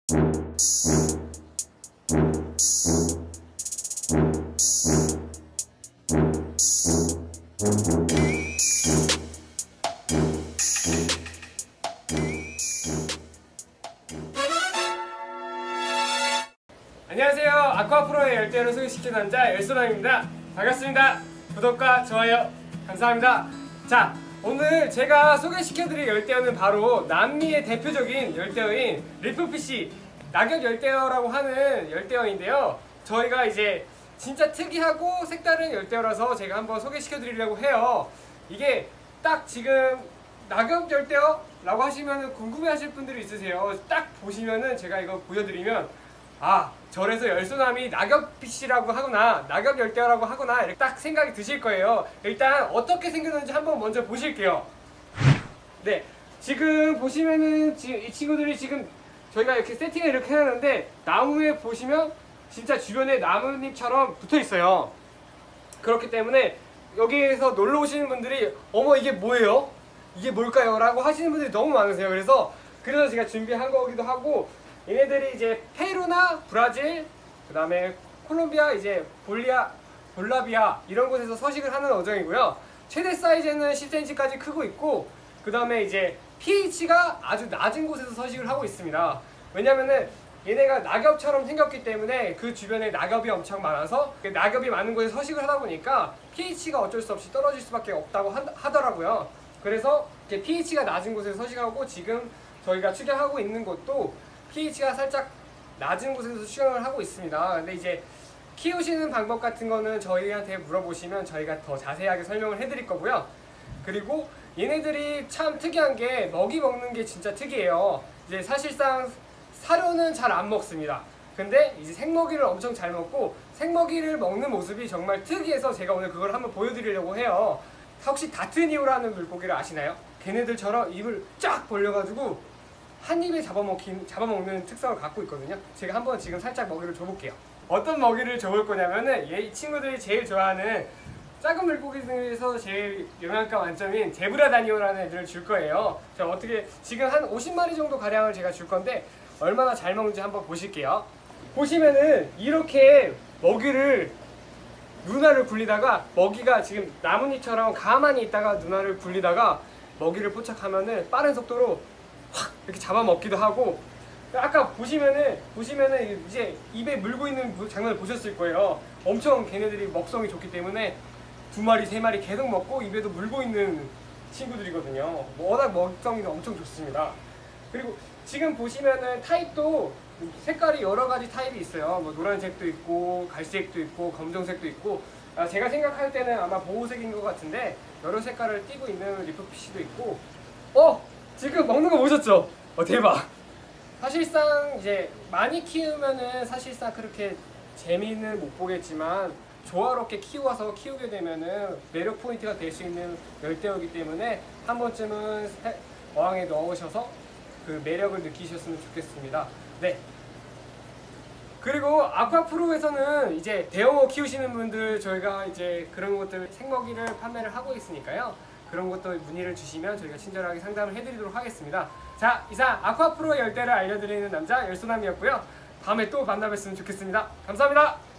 안녕하세요. 아쿠아프로의 열대어를 소개시키는 남자 열소남입니다. 반갑습니다. 구독과 좋아요 감사합니다. 자, 오늘 제가 소개시켜드릴 열대어는 바로 남미의 대표적인 열대어인 리프피쉬 낙엽 열대어라고 하는 열대어인데요. 저희가 이제 진짜 특이하고 색다른 열대어라서 제가 한번 소개시켜드리려고 해요. 이게 딱 지금 낙엽 열대어라고 하시면 궁금해하실 분들이 있으세요. 딱 보시면은 제가 이거 보여드리면 아, 절에서 열소남이 낙엽피쉬라고 하구나, 낙엽 열대어라고 하구나 이렇게 딱 생각이 드실 거예요. 일단 어떻게 생겼는지 한번 먼저 보실게요. 네, 지금 보시면은 이 친구들이 지금 저희가 이렇게 세팅을 이렇게 해놨는데 나무에 보시면 진짜 주변에 나뭇잎처럼 붙어 있어요. 그렇기 때문에 여기에서 놀러 오시는 분들이 어머 이게 뭐예요? 이게 뭘까요? 라고 하시는 분들이 너무 많으세요. 그래서 제가 준비한 거기도 하고, 얘네들이 이제 페루나 브라질, 그 다음에 콜롬비아, 이제 볼라비아 이런 곳에서 서식을 하는 어종이고요. 최대 사이즈는 10cm까지 크고 있고, 그 다음에 이제 pH가 아주 낮은 곳에서 서식을 하고 있습니다. 왜냐면은 얘네가 낙엽처럼 생겼기 때문에 그 주변에 낙엽이 엄청 많아서 낙엽이 많은 곳에 서식을 하다 보니까 pH가 어쩔 수 없이 떨어질 수밖에 없다고 하더라고요. 그래서 이렇게 pH가 낮은 곳에서 서식하고, 지금 저희가 축양하고 있는 곳도 pH가 살짝 낮은 곳에서 축양을 하고 있습니다. 근데 이제 키우시는 방법 같은 거는 저희한테 물어보시면 저희가 더 자세하게 설명을 해드릴 거고요. 그리고 얘네들이 참 특이한 게 먹이 먹는 게 진짜 특이해요. 이제 사실상 사료는 잘 안 먹습니다. 근데 이제 생먹이를 엄청 잘 먹고, 생먹이를 먹는 모습이 정말 특이해서 제가 오늘 그걸 한번 보여드리려고 해요. 혹시 다트니오라는 물고기를 아시나요? 걔네들처럼 입을 쫙 벌려가지고 한 입에 잡아먹는 특성을 갖고 있거든요. 제가 한번 지금 살짝 먹이를 줘볼게요. 어떤 먹이를 줘볼 거냐면은 이 친구들이 제일 좋아하는 작은 물고기 중에서 제일 영양가 만점인 제브라다니오라는 애들을 줄 거예요. 자, 어떻게 지금 한 50마리 정도 가량을 제가 줄 건데 얼마나 잘 먹는지 한번 보실게요. 보시면은 이렇게 먹이를 누나를 굴리다가, 먹이가 지금 나뭇잎처럼 가만히 있다가 누나를 굴리다가 먹이를 포착하면은 빠른 속도로 확 이렇게 잡아먹기도 하고, 아까 보시면은 이제 입에 물고 있는 장면을 보셨을 거예요. 엄청 걔네들이 먹성이 좋기 때문에 2마리, 3마리 계속 먹고 입에도 물고 있는 친구들이거든요. 워낙 먹성이 엄청 좋습니다. 그리고 지금 보시면은 타입도 색깔이 여러 가지 타입이 있어요. 뭐 노란색도 있고 갈색도 있고 검정색도 있고, 제가 생각할 때는 아마 보호색인 것 같은데 여러 색깔을 띠고 있는 리프피쉬도 있고. 지금 먹는 거 보셨죠? 대박! 사실상 이제 많이 키우면은 사실상 그렇게 재미는 못 보겠지만 조화롭게 키우게 되면은 매력 포인트가 될 수 있는 열대어이기 때문에 한 번쯤은 어항에 넣으셔서 그 매력을 느끼셨으면 좋겠습니다. 네. 그리고 아쿠아프로에서는 이제 대형어 키우시는 분들, 저희가 이제 그런 것들 생먹이를 판매를 하고 있으니까요. 그런 것도 문의를 주시면 저희가 친절하게 상담을 해드리도록 하겠습니다. 자, 이상 아쿠아프로 열대를 알려드리는 남자 열소남이었고요. 다음에 또 만나뵀으면 좋겠습니다. 감사합니다.